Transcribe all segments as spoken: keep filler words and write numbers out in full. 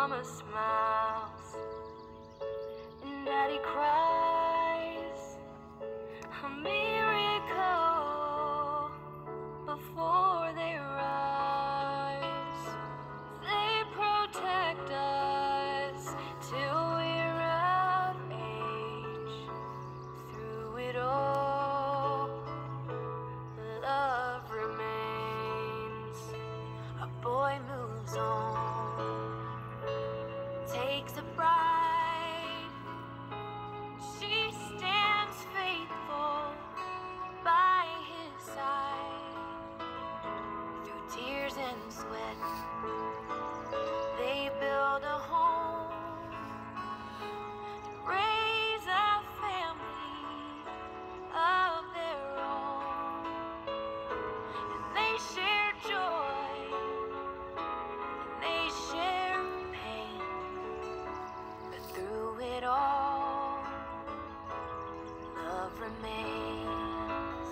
Mama smiles and Daddy cries. A miracle before they rise. They protect us till we're of age. Through it all, love remains. A boy moves on, takes a bride. She stands faithful by his side. Through tears and sweat, they build a home, raise a family of their own. And they share joy, and they share pain, but through it all, love remains.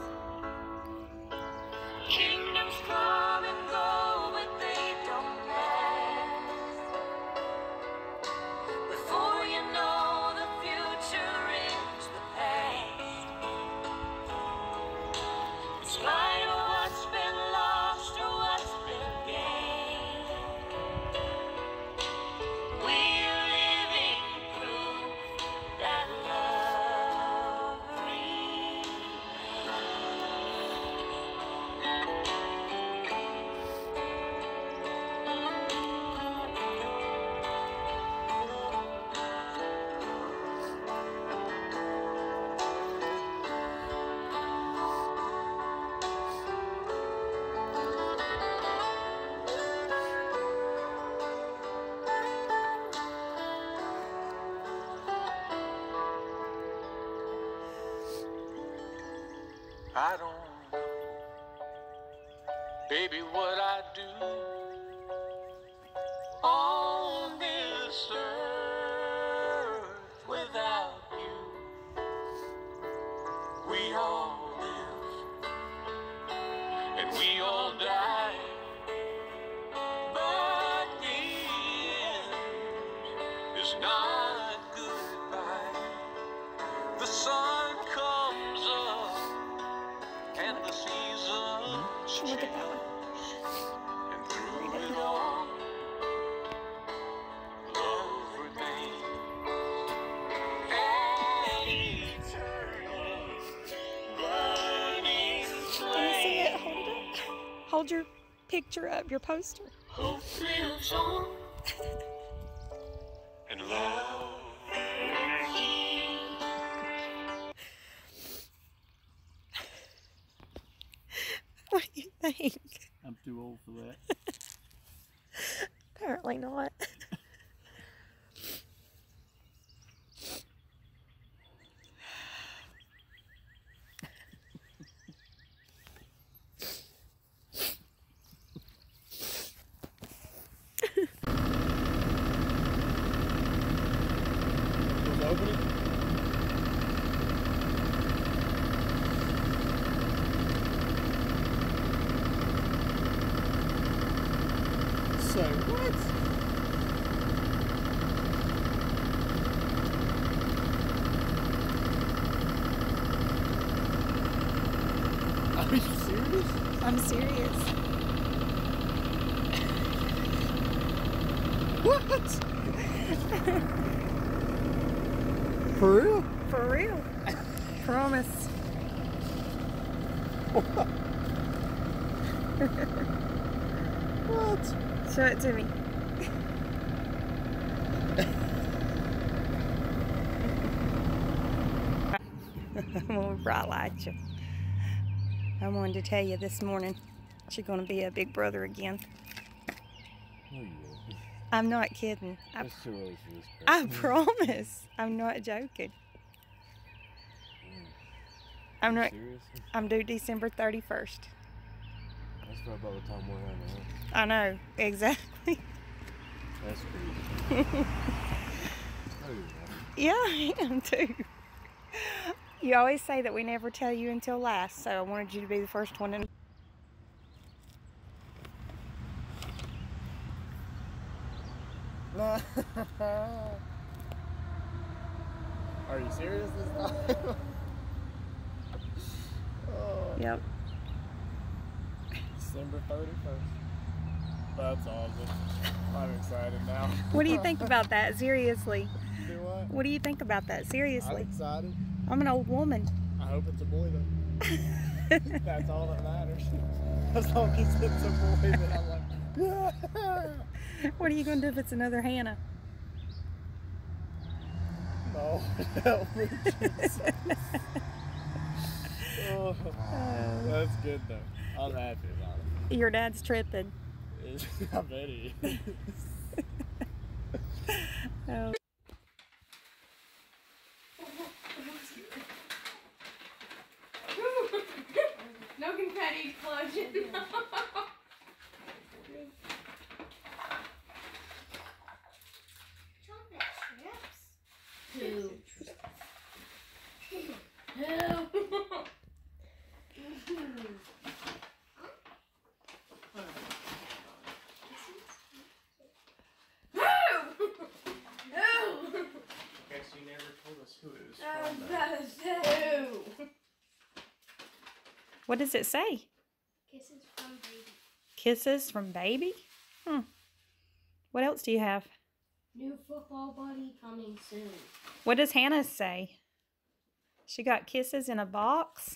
Kingdoms come and go, but they don't last. Before you know, the future is the past. In spite of what's been lost or what's been gained, we're living proof that love remains. I don't know, baby, what I'd do on this earth without you. We all live and we all die, but the end is not goodbye. The sun comes up and the seasons Look at that one. and through it all, love remains. An eternal burning Can you see flame. it? Hold it up. Hold your picture up, your poster. Hope lives on and love remains. What do you think? I'm too old for that. Apparently not. Just open it. So what? Are you serious? I'm serious. What? For real? For real. Promise. What? Show it to me. I'm gonna bright light you. I wanted to tell you this morning, she's gonna be a big brother again. No, you won't. I'm not kidding. I, It's too early for this crap. I promise. I'm not joking. I'm not. Serious? I'm due December thirty-first. That's right by the time we're having a house. I know exactly. That's crazy. No, you're not. Yeah, I am too. You always say that we never tell you until last, so I wanted you to be the first one to know. Are you serious this time? Oh, Yep. December thirty-first. That's awesome. I'm excited now. What do you think about that? Seriously. Do what? What do you think about that? I'm Seriously. excited. I'm an old woman. I hope it's a boy though. That's all that matters. As long as it's a boy, then I'm like, What are you going to do if it's another Hannah? no, help me, Jesus. Oh, that's good though. I'm happy about it. Your dad's tripping. I bet he is. Oh. No confetti explosion. Chocolate strips? Who? Who? Guess you never told us who it was Who? What does it say? Kisses from baby. Kisses from baby? Hmm. What else do you have? New football buddy coming soon. What does Hannah say? She got kisses in a box?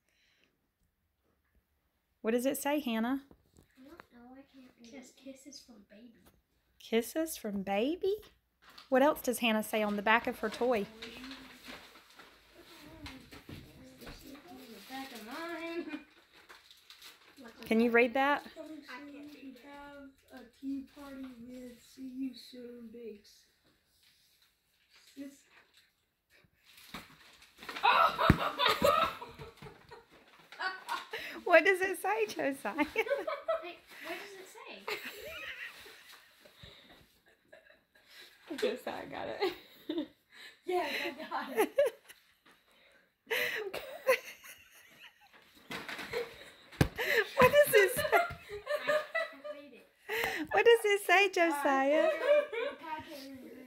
What does it say, Hannah? I don't know. I can't read. It says kisses from baby. Kisses from baby? What else does Hannah say on the back of her toy? Back of mine. Can you read that? I can't read. Have a tea party with see you soon, Biggs. This. What does it say, Josiah? Hey, what does it say? Josiah got it. Yeah, I got it. What does it say? I can't read it. What does it say, Josiah? I can't read it.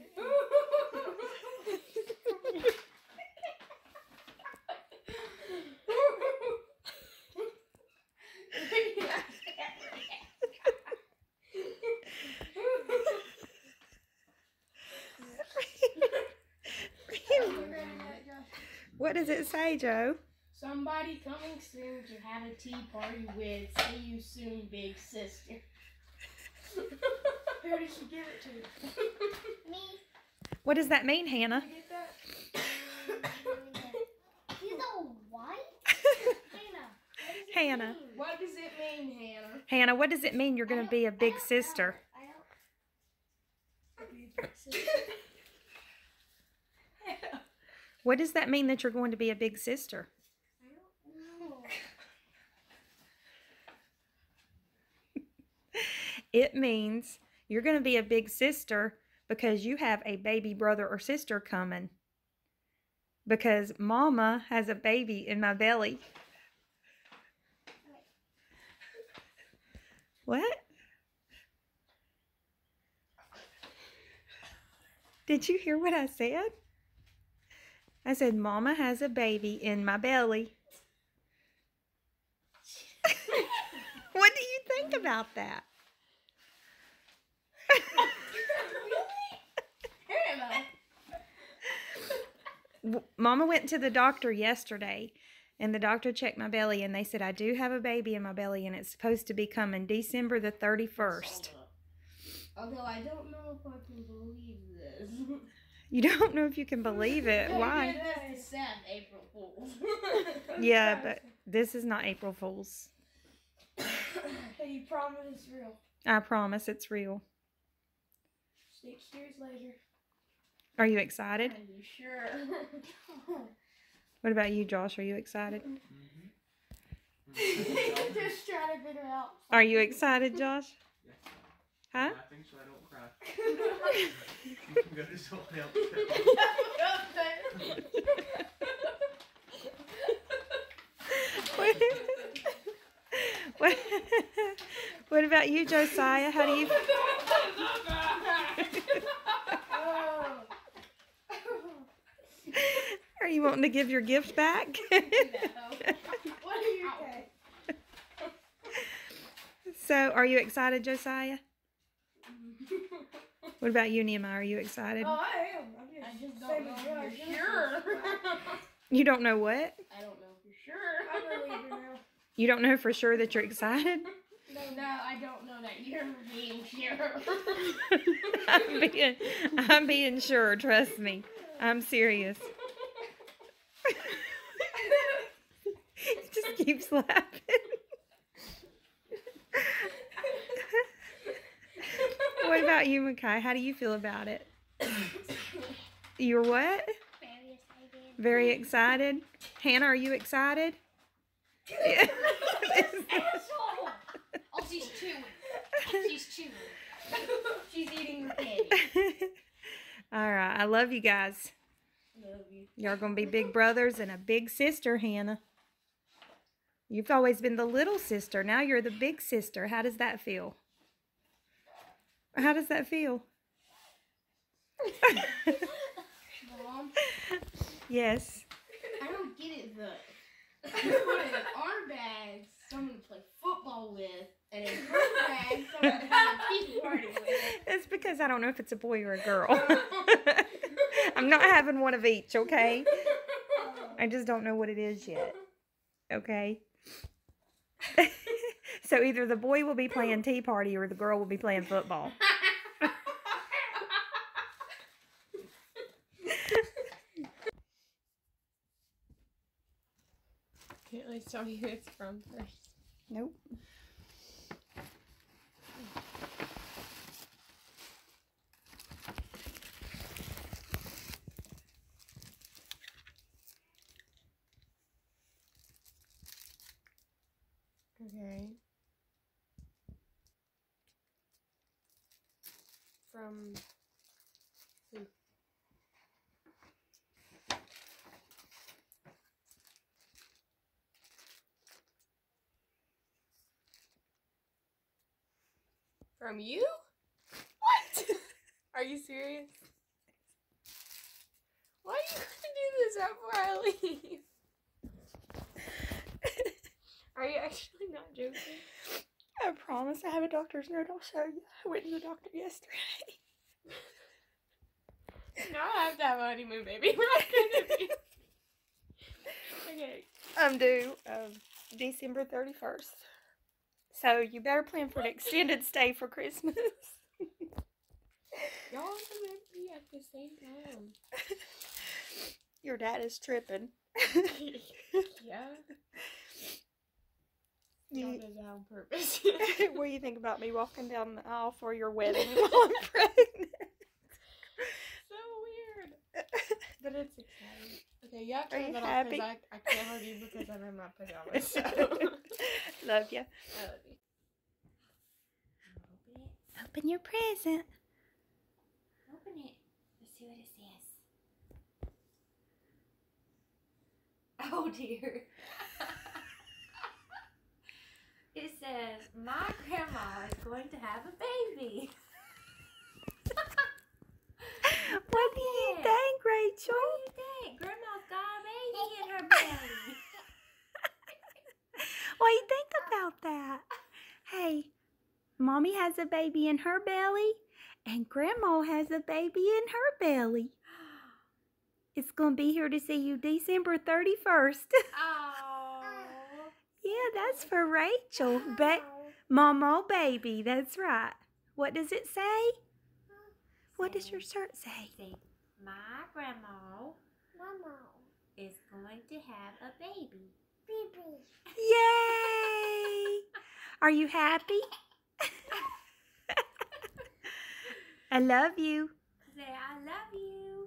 What does it say, Joe? Somebody coming soon to have a tea party with. See you soon, big sister. Who did she give it to? Me. What does that mean, Hannah? Get that? He's all white? Hannah. Hannah. What does it mean, Hannah? Hannah, what does it mean you're going to be a big sister? I don't. What does that mean that you're going to be a big sister? I don't know. It means you're going to be a big sister because you have a baby brother or sister coming. Because Mama has a baby in my belly. What? Did you hear what I said? I said, Mama has a baby in my belly. What do you think about that? Hannah. W- Mama went to the doctor yesterday, and the doctor checked my belly, and they said I do have a baby in my belly, and it's supposed to be coming December the thirty-first. Although I don't know if I can believe this. You don't know if you can believe it. Why? This is sad April Fool's. Yeah, but this is not April Fool's. Hey, you promise it's real. I promise it's real. Six years later. Are you excited? Are you sure? What about you, Josh? Are you excited? Just trying to figure out. Are you excited, Josh? Huh? I think so I don't cry. You can go to someone else. What, what, what about you, Josiah? How do you... You wanting to give your gift back? What do you think? So, are you excited, Josiah? What about you, Nehemiah? Are you excited? Oh, I am. I'm just, I just saying don't know what I for just sure. said. You don't know what? I don't know for sure. I believe you now. You don't know for sure that you're excited? No, No, I don't know that you're being sure. I'm being, I'm being sure. Trust me. I'm serious. Just keeps laughing. What about you, Makai? How do you feel about it? You're what? Very excited. Very excited. Hannah, are you excited? Yeah. Asshole! Oh, she's chewing. She's chewing. She's eating her candy. All right. I love you guys. Love you. Y'all gonna be big brothers and a big sister, Hannah. You've always been the little sister. Now you're the big sister. How does that feel? How does that feel? Mom, Yes. I don't get it though. You put it in our bags, someone to play football with, and in her bag, someone to have a tea party with. It's because I don't know if it's a boy or a girl. I'm not having one of each, okay? I just don't know what it is yet. Okay? So either the boy will be playing tea party or the girl will be playing football. Can't really tell you who it's from first. Nope. Okay. From who? From you? What? Are you serious? Why are you gonna do this before I leave? Are you actually not joking? I promise I have a doctor's note. I'll show you. I went to the doctor yesterday. No, I have to have a honeymoon, baby. We're not gonna be. Okay. I'm due um, December thirty-first. So you better plan for an extended stay for Christmas. Y'all gonna be at the same time. Your dad is tripping. Yeah. You- Y'all did that on purpose. What do you think about me walking down the aisle for your wedding while I'm pregnant? So weird. But it's exciting. Okay, you have to Are turn you that happy? off because I, I can't hug you because I'm in my pajamas. So. I Love you. love you. Open it. Open your present. Open it. Let's see what it says. Oh dear. It says, my grandma is going to have a baby. What do you Yeah. think, Rachel? What do you think? Grandma's got a baby in her belly. What do you think about that? Hey, Mommy has a baby in her belly, and Grandma has a baby in her belly. It's going to be here to see you December thirty-first. Oh. Yeah, that's for Rachel. Ba- Mama baby, that's right. What does it say? What does your shirt say? Say, my grandma Mama. is going to have a baby. Baby. Yay! Are you happy? I love you. Say, I love you.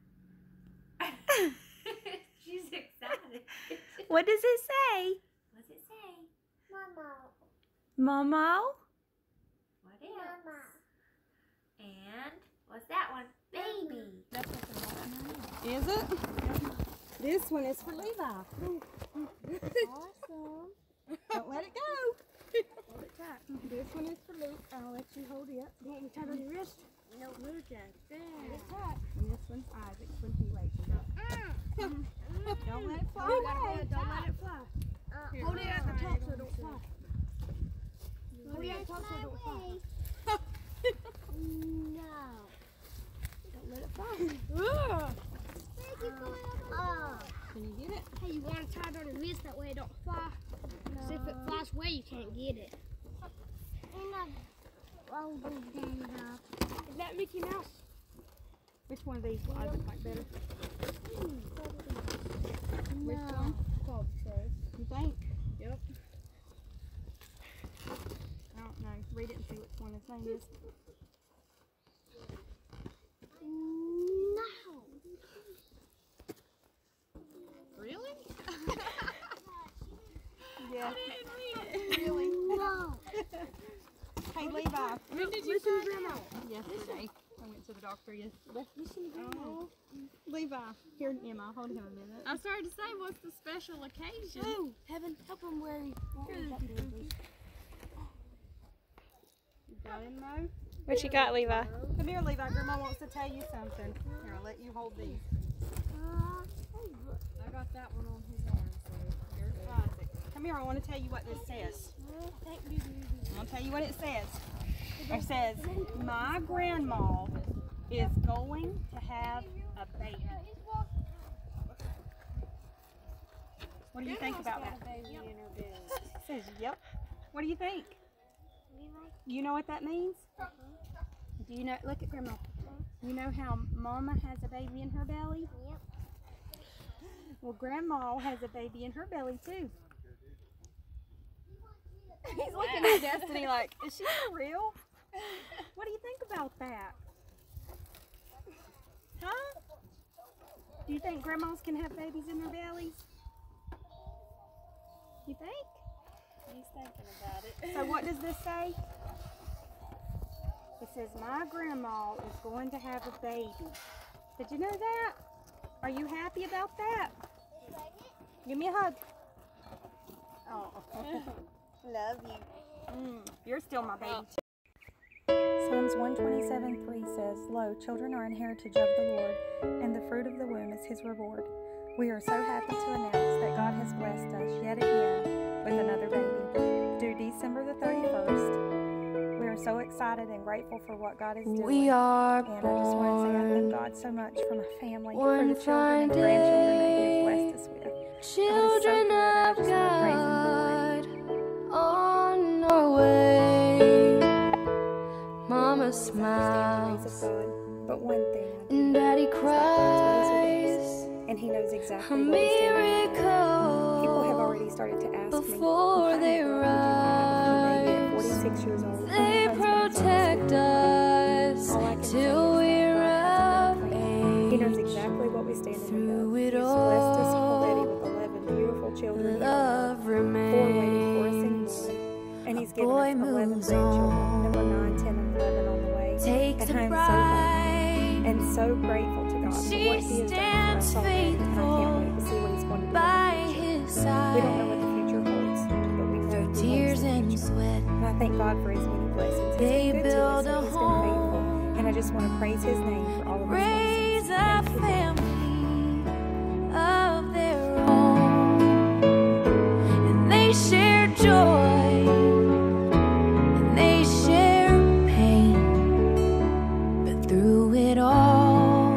She's excited. What does it say? What's it say? Mama. Momo? What else? And what's that one? Baby. Is it? This one is for Levi. Awesome. Don't let it go. Hold it tight. This one is for Luke. I'll let you hold it. You want me to tie it on your wrist? No, Luke. There. Hold it tight. And this one's Isaac's when he wakes up. Don't let it fly away. Don't let it fly. Hold it at the top so it don't fly. Hold it at the top so it don't fly. No. Don't let it fly. Oh. Can you get it? Hey, you want to tie it on your wrist that way it don't fly? Because if it flies away, you can't get it. Is that Mickey Mouse? Which one of these will I look like better? Which No. one? You think? Yep. I don't know. Read it and see which one his name is. No. Really? Yeah. I didn't read it. Really? No. Hey, Levi. When did you find out? Yesterday. I went to the doctor yesterday. Oh. Levi. Here, Emma. Hold him a minute. I started to say, what's the special occasion? Oh, heaven, help him where he You got him, Mo? What you got, Levi? Come here, Levi. Grandma wants to tell you something. Here, I'll let you hold these. I got that one on his arm, so here's Isaac. Come here, I want to tell you what this says. I'm going to tell you what it says. It says, my grandma is going to have a baby. What do you think about that? It says, yep. What do you think? You know what that means? Do you know, look at Grandma. You know how Mama has a baby in her belly? Yep. Well, Grandma has a baby in her belly too. He's looking at Destiny like, is she for real? What do you think about that? Huh? Do you think grandmas can have babies in their bellies? You think? He's thinking about it. So what does this say? It says, my grandma is going to have a baby. Did you know that? Are you happy about that? Give me a hug. Oh, love you. Mm, you're still my baby. Psalms one twenty-seven three says, lo, children are an heritage of the Lord, and the fruit of the womb is his reward. We are so happy to announce that God has blessed us yet again with another baby. Due December the thirty-first, we are so excited and grateful for what God is doing. We are And I just want to say I thank God so much for my family, for one the children and grandchildren that he has blessed us with. children God of is so good, and I just want to praise him for it. God on our way. Mama Understand the ways smiles of God, but one thing I do and Daddy is that God's ways are cries. best, and he knows A exactly what we stand in need of. People have miracle already started to ask me, before "Why they in the world would you want to have a baby at forty-six years old?" when They your husband is almost protect fifty? us All I can say till is that we're God has a of better plan. He knows age. exactly what we stand in need Through of. it He's blessed us all, already with eleven beautiful children here on earth, love four waiting for us in remains. glory. And he's A given boy us eleven moves grandchildren, on, number nine, ten, and eleven on the way. takes And a I am so bride. thankful and so grateful to God for She what he has done for stands us already. And I can't faithful wait to see what he's going to do by in the future. his side. We don't know what the future holds, but we know Through he holds tears the and future. sweat, And I thank God for his many blessings. He's they been good to us, build and a he's been faithful. home, And I just want to praise his name for all of his raise blessings. a Thank you. family of their own, and they share joy, and they share pain, but through it all,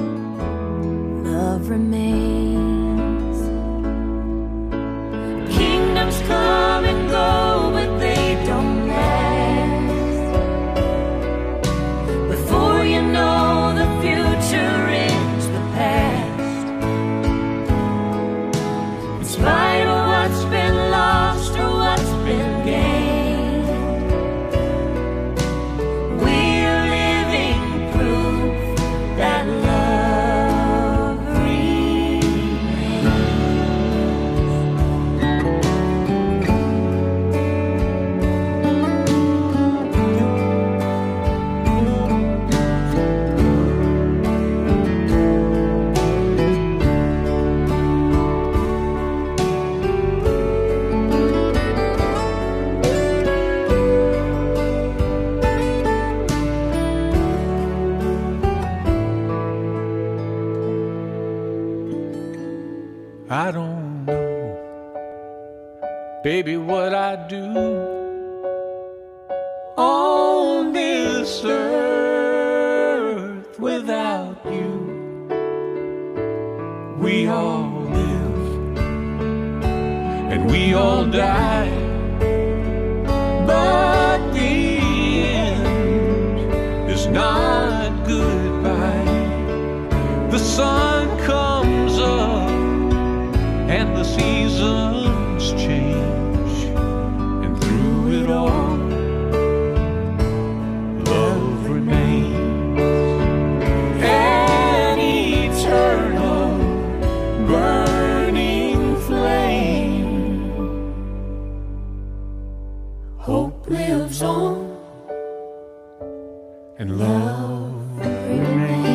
love remains. Kingdoms come and go, but they don't last. Before you know, the future is I don't know, baby, what I'd do on this earth without you. We all live and we all die, but the end is not goodbye. The sun comes up and the seasons change, and through it all, love remains. An eternal burning flame. Hope lives on, and love remains.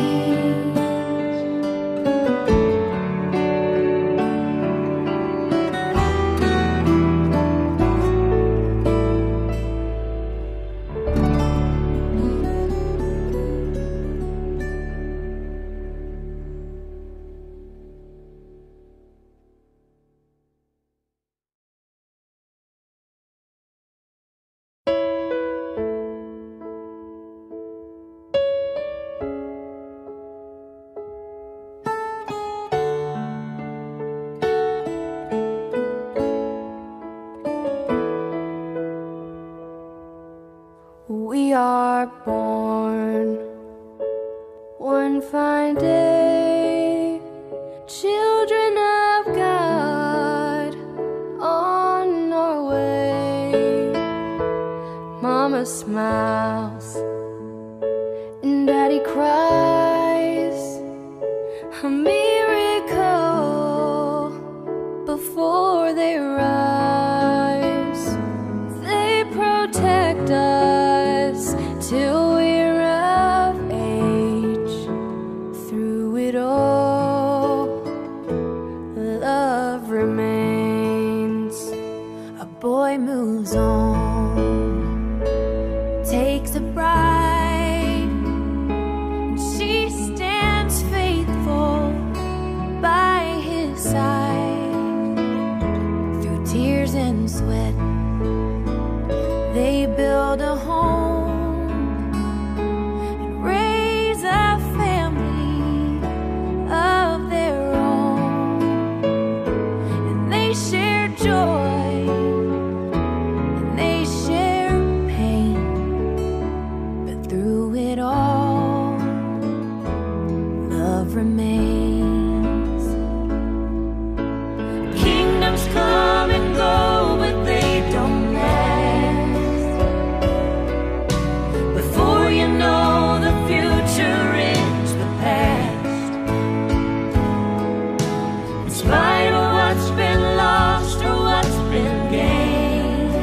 We are born one fine day, children of God, on our way. Mama smiles and Daddy cries, a miracle before they rise. They protect us till we're of age. Through it all, love remains. A boy moves on, takes a bride, and she stands faithful by his side. Through tears and sweat, they build a home and raise a family of their own. And they share joy and they share pain, but through it all, love remains. Kingdoms come and go, but they don't last. Before you know, the future is the past. In spite of what's been lost or what's been gained,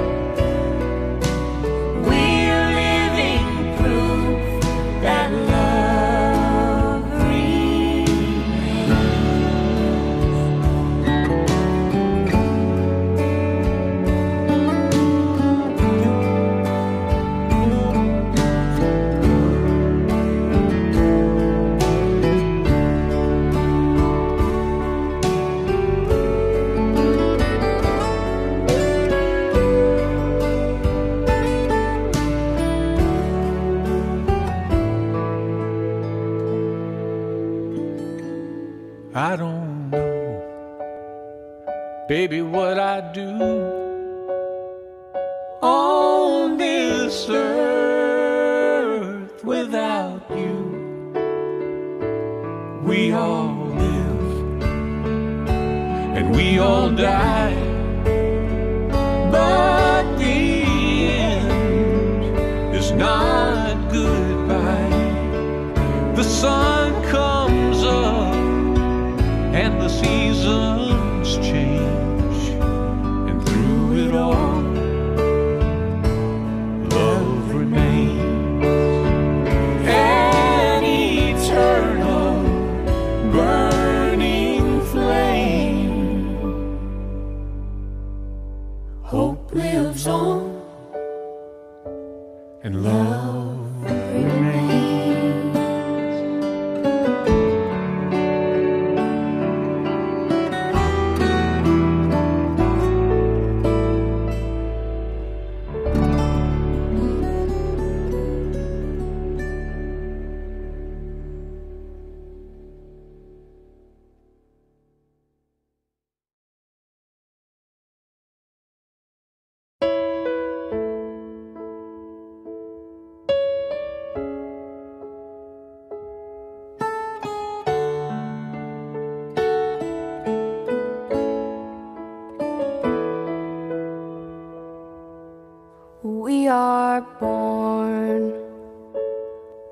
we're living proof that love remains. I don't know, baby, what I'd do on this earth without you. We all live and we all die, but the end is not goodbye. The sun comes up and the seasons change, and through it all, love remains. An eternal burning flame. Hope lives on, and love remains.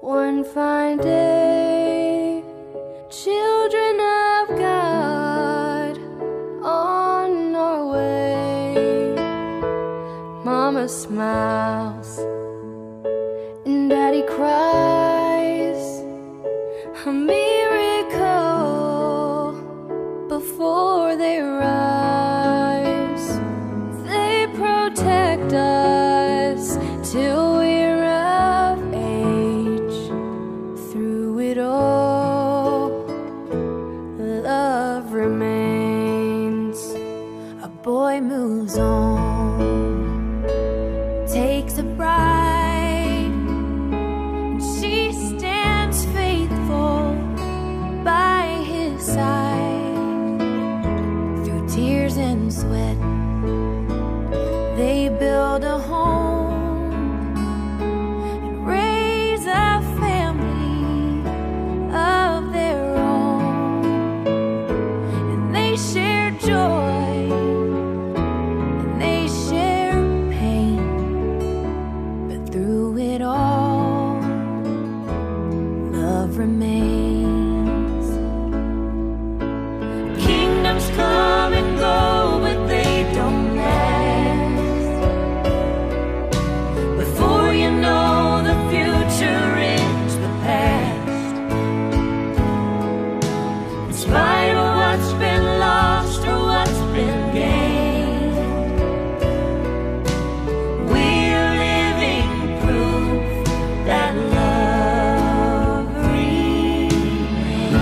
One fine day, children of God, on our way. Mama smiles and Daddy cries. A miracle before they rise. They protect us till we're of age. Through it all, love remains. A boy moves on, takes a bride, and she stands faithful by his side. Through tears and sweat, they build a home and raise a family of their own. And they share joy and they share pain, but through it all, love remains. Kingdoms come and go, but they don't last. Before you know, the future is the past. In spite of what's been lost or what's been gained, we're living proof that love remains.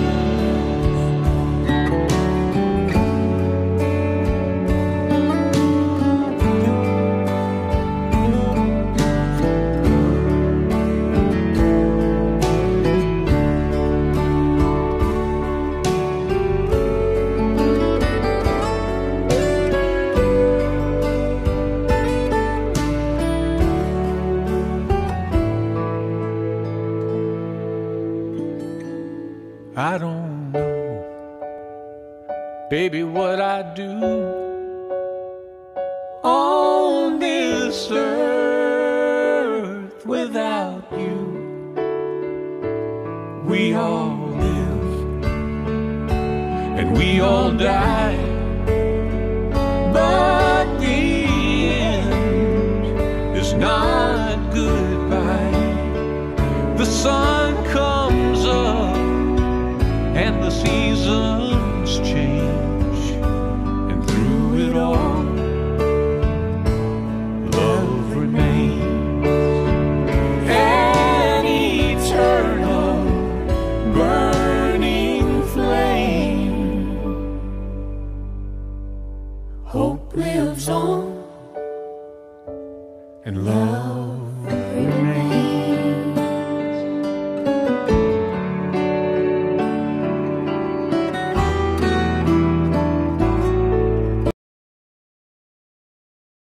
I don't know, baby, what I'd do on this earth without you. We all live and we all die, but the end is not goodbye. The sun comes up and the seasons change, and through it all, love remains. An eternal burning flame. Hope lives on.